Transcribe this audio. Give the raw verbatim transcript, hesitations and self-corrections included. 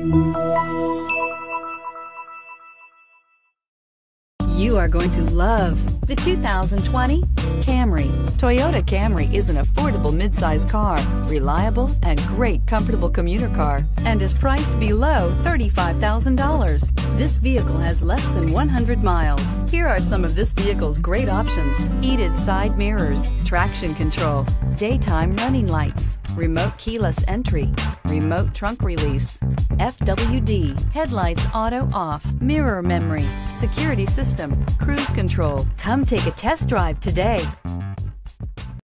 You are going to love the two thousand twenty Camry. Toyota Camry is an affordable midsize car, reliable and great comfortable commuter car, and is priced below thirty-five thousand dollars. This vehicle has less than one hundred miles. Here are some of this vehicle's great options: heated side mirrors, traction control, daytime running lights, remote keyless entry, remote trunk release, F W D, headlights auto off, mirror memory, security system, cruise control. Come take a test drive today.